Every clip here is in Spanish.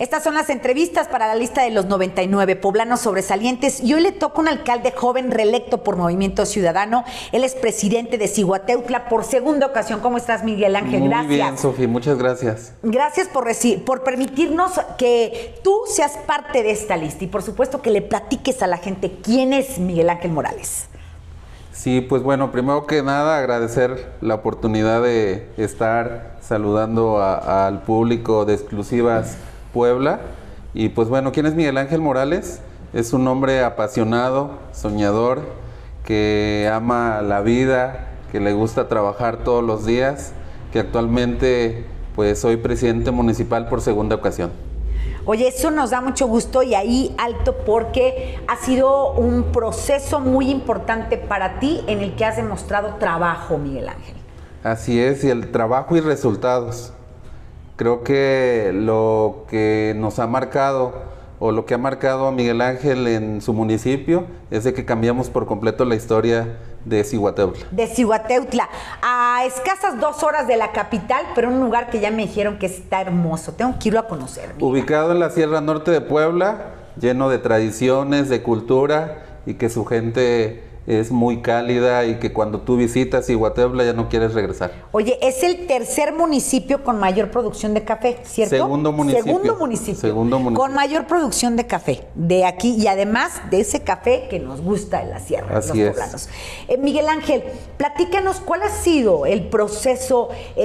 Estas son las entrevistas para la lista de los 99 poblanos sobresalientes y hoy le toca un alcalde joven reelecto por Movimiento Ciudadano. Él es presidente de Zihuataneutla por segunda ocasión. ¿Cómo estás, Miguel Ángel? Gracias. Muy bien, Sofía, muchas gracias. Gracias por permitirnos que tú seas parte de esta lista y por supuesto que le platiques a la gente quién es Miguel Ángel Morales. Sí, pues bueno, primero que nada agradecer la oportunidad de estar saludando al público de Exclusivas Puebla. Y pues bueno, ¿quién es Miguel Ángel Morales? Es un hombre apasionado, soñador, que ama la vida, que le gusta trabajar todos los días, que actualmente pues soy presidente municipal por segunda ocasión. Oye, eso nos da mucho gusto y ahí alto porque ha sido un proceso muy importante para ti en el que has demostrado trabajo, Miguel Ángel. Así es, y el trabajo y resultados. Creo que lo que nos ha marcado o lo que ha marcado a Miguel Ángel en su municipio es de que cambiamos por completo la historia de Zihuataneutla. De Zihuataneutla, a escasas 2 horas de la capital, pero un lugar que ya me dijeron que está hermoso. Tengo que irlo a conocer. Mira. Ubicado en la Sierra Norte de Puebla, lleno de tradiciones, de cultura y que su gente es muy cálida y que cuando tú visitas Zihuataneutla ya no quieres regresar. Oye, es el tercer municipio con mayor producción de café, ¿cierto? Segundo municipio. Segundo municipio. Con mayor producción de café de aquí y además de ese café que nos gusta en la sierra, Así los es. poblanos. Miguel Ángel, platícanos cuál ha sido el proceso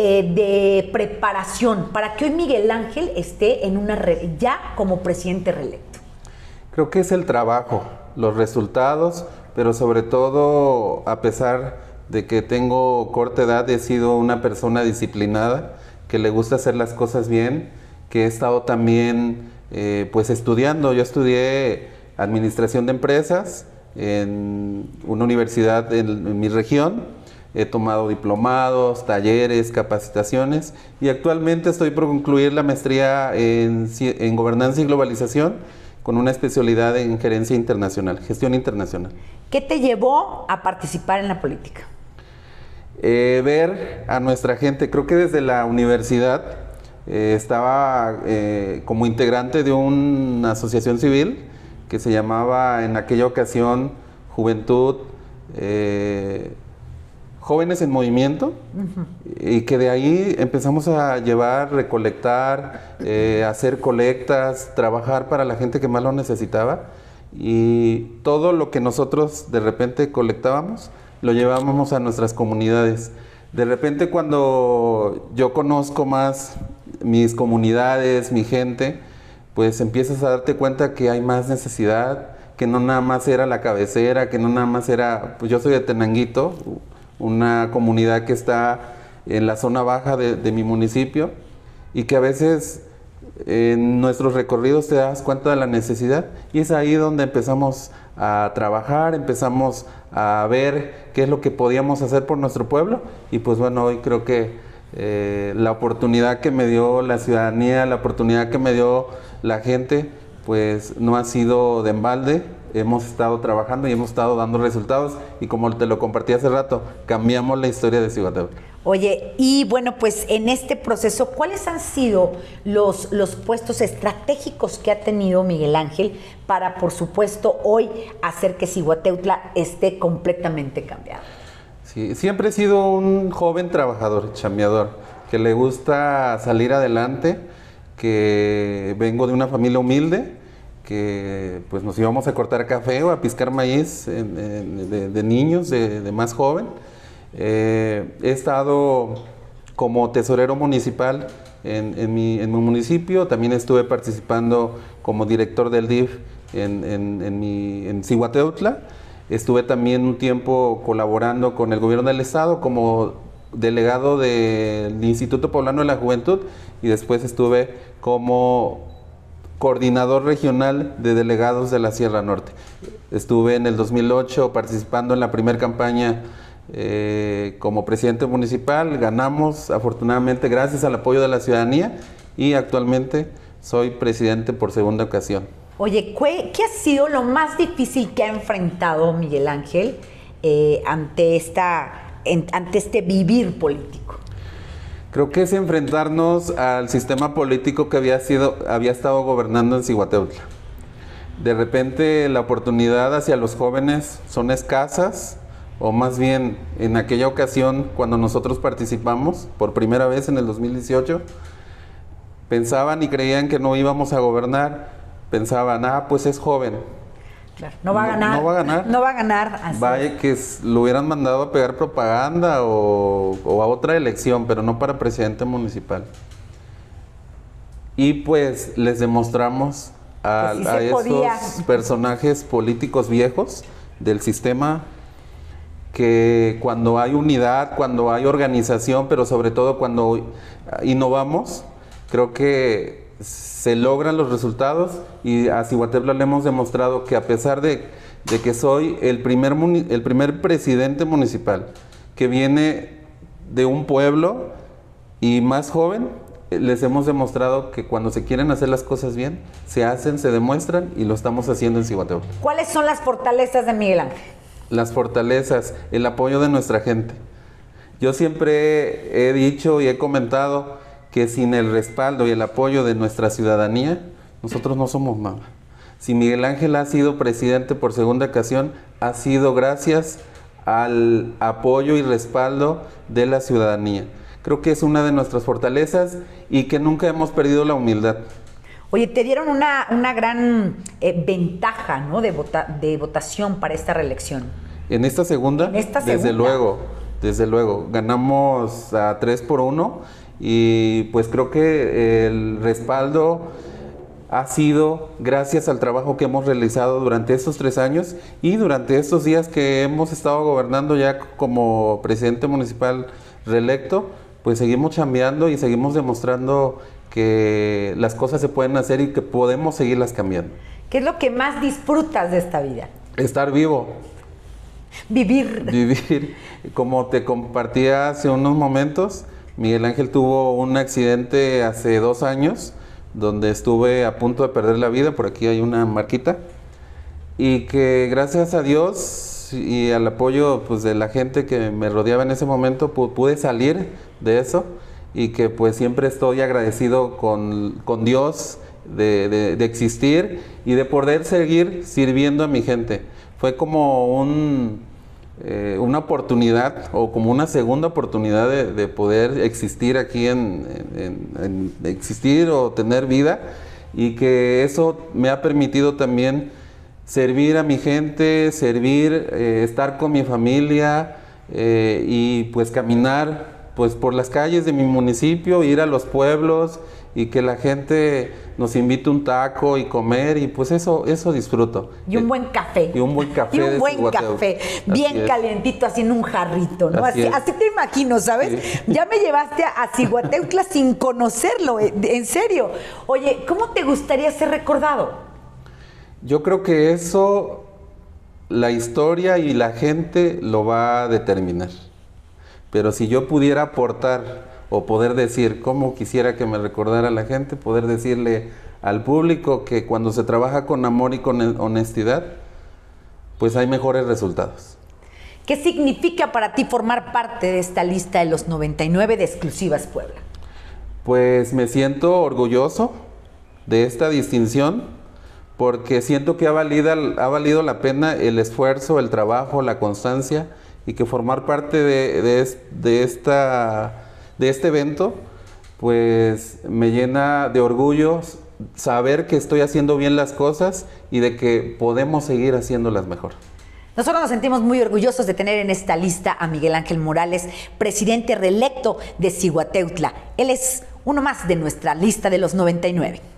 de preparación para que hoy Miguel Ángel esté ya como presidente reelecto. Creo que es el trabajo, los resultados, pero sobre todo, a pesar de que tengo corta edad, he sido una persona disciplinada, que le gusta hacer las cosas bien, que he estado también pues estudiando. Yo estudié administración de empresas en una universidad en mi región, he tomado diplomados, talleres, capacitaciones y actualmente estoy por concluir la maestría en gobernanza y globalización, con una especialidad en gerencia internacional, gestión internacional. ¿Qué te llevó a participar en la política? Ver a nuestra gente, creo que desde la universidad estaba como integrante de una asociación civil que se llamaba en aquella ocasión Juventud Jóvenes en Movimiento, y que de ahí empezamos a llevar, recolectar, hacer colectas, trabajar para la gente que más lo necesitaba, y todo lo que nosotros de repente colectábamos lo llevábamos a nuestras comunidades. De repente cuando yo conozco más mis comunidades, mi gente, pues empiezas a darte cuenta que hay más necesidad, que no nada más era la cabecera, que no nada más era, pues yo soy de Tenanguito, una comunidad que está en la zona baja de mi municipio, y que a veces en nuestros recorridos te das cuenta de la necesidad, y es ahí donde empezamos a trabajar, empezamos a ver qué es lo que podíamos hacer por nuestro pueblo. Y pues bueno, hoy creo que la oportunidad que me dio la ciudadanía, la oportunidad que me dio la gente, pues no ha sido de embalde. Hemos estado trabajando y hemos estado dando resultados, y como te lo compartí hace rato, cambiamos la historia de Zihuataneutla. Oye, y bueno, pues en este proceso, ¿cuáles han sido los puestos estratégicos que ha tenido Miguel Ángel para, por supuesto, hoy hacer que Zihuataneutla esté completamente cambiado? Sí, siempre he sido un joven trabajador, chambeador, que le gusta salir adelante, que vengo de una familia humilde, que pues nos íbamos a cortar café o a piscar maíz de niños, de más joven. He estado como tesorero municipal en mi municipio, también estuve participando como director del DIF en Zihuataneutla. Estuve también un tiempo colaborando con el gobierno del estado como delegado del Instituto Poblano de la Juventud, y después estuve como coordinador regional de delegados de la Sierra Norte. Estuve en el 2008 participando en la primera campaña como presidente municipal. Ganamos, afortunadamente, gracias al apoyo de la ciudadanía, y actualmente soy presidente por segunda ocasión. Oye, ¿qué ha sido lo más difícil que ha enfrentado Miguel Ángel ante este vivir político? Creo que es enfrentarnos al sistema político que había estado gobernando en Zihuataneutla. De repente la oportunidad hacia los jóvenes son escasas, o más bien en aquella ocasión cuando nosotros participamos por primera vez en el 2018, pensaban y creían que no íbamos a gobernar, pensaban, pues es joven. Claro, no va a ganar. No va a ganar. No va a ganar. Así Vaya que lo hubieran mandado a pegar propaganda o a otra elección, pero no para presidente municipal. Y pues les demostramos a esos personajes políticos viejos del sistema que cuando hay unidad, cuando hay organización, pero sobre todo cuando innovamos, creo que se logran los resultados, y a Zihuataneutla le hemos demostrado que a pesar de que soy el primer presidente municipal que viene de un pueblo y más joven, les hemos demostrado que cuando se quieren hacer las cosas bien, se hacen, se demuestran, y lo estamos haciendo en Zihuataneutla. ¿Cuáles son las fortalezas de Miguel Ángel? Las fortalezas, el apoyo de nuestra gente. Yo siempre he dicho y he comentado que sin el respaldo y el apoyo de nuestra ciudadanía, nosotros no somos nada. Si Miguel Ángel ha sido presidente por segunda ocasión, ha sido gracias al apoyo y respaldo de la ciudadanía. Creo que es una de nuestras fortalezas y que nunca hemos perdido la humildad. Oye, te dieron una gran ventaja, ¿no?, de votación para esta reelección. En esta segunda, desde luego, ganamos a 3-1, y pues creo que el respaldo ha sido gracias al trabajo que hemos realizado durante estos 3 años y durante estos días que hemos estado gobernando ya como presidente municipal reelecto. Pues seguimos chambeando y seguimos demostrando que las cosas se pueden hacer y que podemos seguirlas cambiando. ¿Qué es lo que más disfrutas de esta vida? Estar vivo. Vivir. Como te compartía hace unos momentos, Miguel Ángel tuvo un accidente hace 2 años, donde estuve a punto de perder la vida. Por aquí hay una marquita. Y que gracias a Dios y al apoyo pues de la gente que me rodeaba en ese momento, pude salir de eso, y que pues siempre estoy agradecido con Dios de existir y de poder seguir sirviendo a mi gente. Fue como una oportunidad, o como una segunda oportunidad de poder existir aquí, existir o tener vida, y que eso me ha permitido también servir a mi gente, estar con mi familia, y pues caminar pues por las calles de mi municipio, ir a los pueblos, y que la gente nos invite un taco y comer, y pues eso disfruto. Y un buen café. Y un buen café. Y un buen café, bien calientito, así en un jarrito, ¿no? Así te imagino, ¿sabes? Sí. Ya me llevaste a Zihuataneutla sin conocerlo, en serio. Oye, ¿cómo te gustaría ser recordado? Yo creo que eso, la historia y la gente lo va a determinar. Pero si yo pudiera aportar o poder decir cómo quisiera que me recordara la gente, poder decirle al público que cuando se trabaja con amor y con honestidad, pues hay mejores resultados. ¿Qué significa para ti formar parte de esta lista de los 99 de Exclusivas Puebla? Pues me siento orgulloso de esta distinción, porque siento que ha valido la pena el esfuerzo, el trabajo, la constancia, y que formar parte de este evento pues me llena de orgullo saber que estoy haciendo bien las cosas y de que podemos seguir haciéndolas mejor. Nosotros nos sentimos muy orgullosos de tener en esta lista a Miguel Ángel Morales, presidente reelecto de Zihuataneutla. Él es uno más de nuestra lista de los 99.